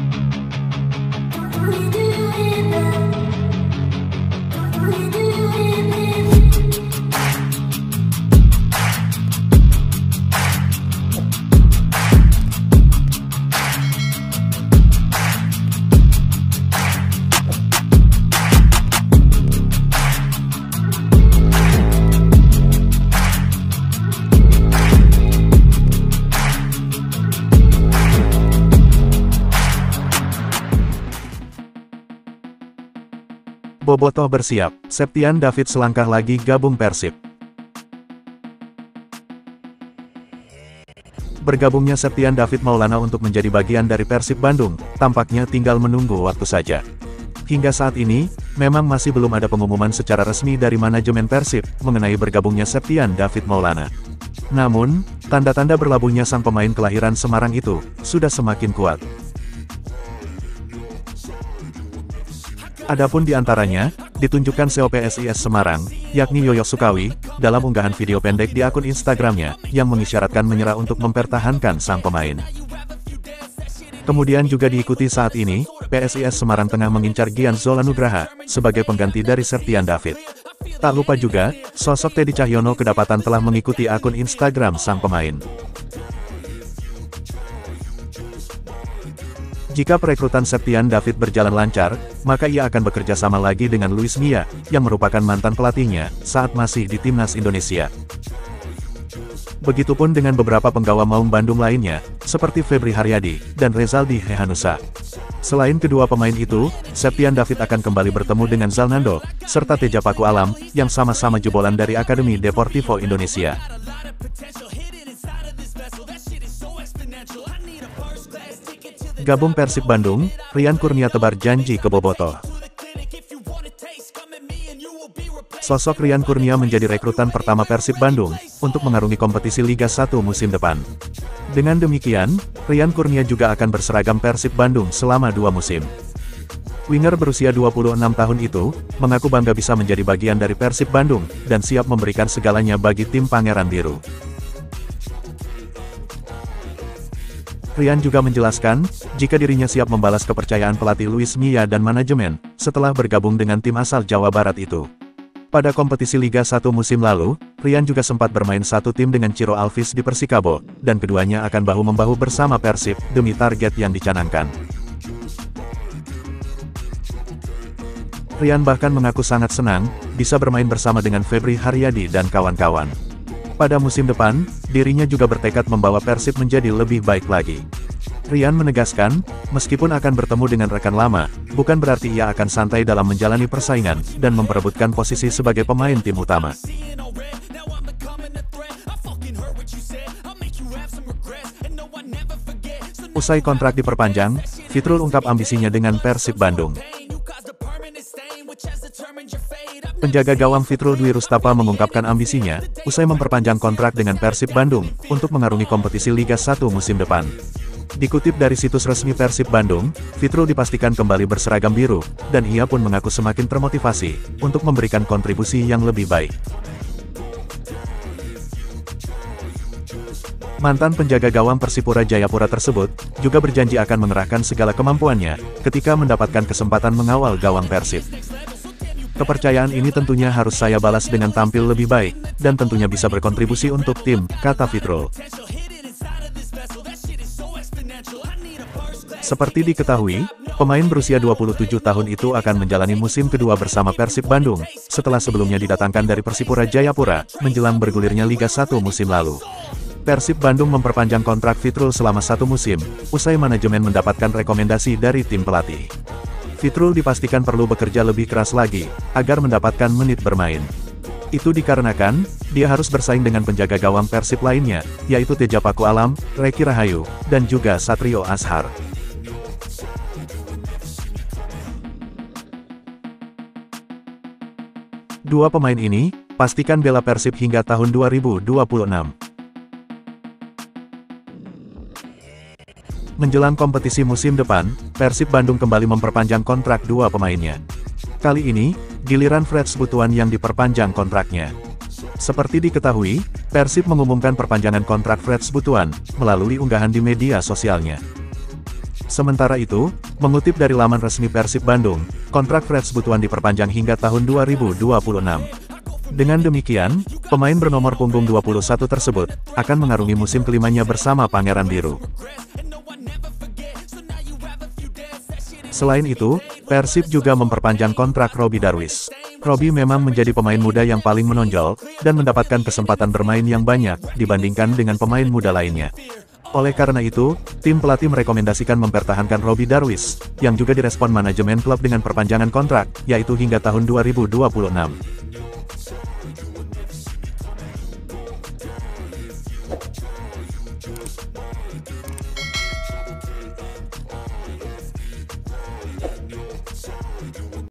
Bobotoh bersiap, Septian David selangkah lagi gabung Persib. Bergabungnya Septian David Maulana untuk menjadi bagian dari Persib Bandung, tampaknya tinggal menunggu waktu saja. Hingga saat ini, memang masih belum ada pengumuman secara resmi dari manajemen Persib mengenai bergabungnya Septian David Maulana. Namun, tanda-tanda berlabuhnya sang pemain kelahiran Semarang itu sudah semakin kuat. Adapun di antaranya, ditunjukkan CEO PSIS Semarang, yakni Yoyo Sukawi, dalam unggahan video pendek di akun Instagramnya, yang mengisyaratkan menyerah untuk mempertahankan sang pemain. Kemudian juga diikuti saat ini, PSIS Semarang tengah mengincar Gian Zolanugraha, sebagai pengganti dari Septian David. Tak lupa juga, sosok Teddy Cahyono kedapatan telah mengikuti akun Instagram sang pemain. Jika perekrutan Septian David berjalan lancar, maka ia akan bekerja sama lagi dengan Luis Mia, yang merupakan mantan pelatihnya, saat masih di Timnas Indonesia. Begitupun dengan beberapa penggawa Maung Bandung lainnya, seperti Febri Haryadi, dan Rezaldi Hehanussa. Selain kedua pemain itu, Septian David akan kembali bertemu dengan Zalnando, serta Teja Paku Alam, yang sama-sama jebolan dari Akademi Deportivo Indonesia. Gabung Persib Bandung, Rian Kurnia tebar janji ke Bobotoh. Sosok Rian Kurnia menjadi rekrutan pertama Persib Bandung, untuk mengarungi kompetisi Liga 1 musim depan. Dengan demikian, Rian Kurnia juga akan berseragam Persib Bandung selama 2 musim. Winger berusia 26 tahun itu, mengaku bangga bisa menjadi bagian dari Persib Bandung, dan siap memberikan segalanya bagi tim Pangeran Biru. Rian juga menjelaskan, jika dirinya siap membalas kepercayaan pelatih Luis Mia dan manajemen, setelah bergabung dengan tim asal Jawa Barat itu. Pada kompetisi Liga 1 musim lalu, Rian juga sempat bermain satu tim dengan Ciro Alves di Persikabo, dan keduanya akan bahu-membahu bersama Persib, demi target yang dicanangkan. Rian bahkan mengaku sangat senang, bisa bermain bersama dengan Febri Haryadi dan kawan-kawan. Pada musim depan, dirinya juga bertekad membawa Persib menjadi lebih baik lagi. Rian menegaskan, meskipun akan bertemu dengan rekan lama, bukan berarti ia akan santai dalam menjalani persaingan, dan memperebutkan posisi sebagai pemain tim utama. Usai kontrak diperpanjang, Fitrul ungkap ambisinya dengan Persib Bandung. Penjaga gawang Fitrul Dwi Rustapa mengungkapkan ambisinya, usai memperpanjang kontrak dengan Persib Bandung, untuk mengarungi kompetisi Liga 1 musim depan. Dikutip dari situs resmi Persib Bandung, Fitrul dipastikan kembali berseragam biru, dan ia pun mengaku semakin termotivasi, untuk memberikan kontribusi yang lebih baik. Mantan penjaga gawang Persipura Jayapura tersebut, juga berjanji akan mengerahkan segala kemampuannya, ketika mendapatkan kesempatan mengawal gawang Persib. Kepercayaan ini tentunya harus saya balas dengan tampil lebih baik, dan tentunya bisa berkontribusi untuk tim, kata Fitrul. Seperti diketahui, pemain berusia 27 tahun itu akan menjalani musim kedua bersama Persib Bandung, setelah sebelumnya didatangkan dari Persipura Jayapura, menjelang bergulirnya Liga 1 musim lalu. Persib Bandung memperpanjang kontrak Fitrul selama 1 musim, usai manajemen mendapatkan rekomendasi dari tim pelatih. Fitrul dipastikan perlu bekerja lebih keras lagi, agar mendapatkan menit bermain. Itu dikarenakan, dia harus bersaing dengan penjaga gawang Persib lainnya, yaitu Teja Paku Alam, Reki Rahayu, dan juga Satrio Azhar. Dua pemain ini, pastikan bela Persib hingga tahun 2026. Menjelang kompetisi musim depan, Persib Bandung kembali memperpanjang kontrak dua pemainnya. Kali ini, giliran Fred Sbutuan yang diperpanjang kontraknya. Seperti diketahui, Persib mengumumkan perpanjangan kontrak Fred Sbutuan, melalui unggahan di media sosialnya. Sementara itu, mengutip dari laman resmi Persib Bandung, kontrak Freds Butuan diperpanjang hingga tahun 2026. Dengan demikian, pemain bernomor punggung 21 tersebut akan mengarungi musim kelimanya bersama Pangeran Biru. Selain itu, Persib juga memperpanjang kontrak Robby Darwish. Robby memang menjadi pemain muda yang paling menonjol, dan mendapatkan kesempatan bermain yang banyak dibandingkan dengan pemain muda lainnya. Oleh karena itu, tim pelatih merekomendasikan mempertahankan Robby Darwish, yang juga direspon manajemen klub dengan perpanjangan kontrak, yaitu hingga tahun 2026.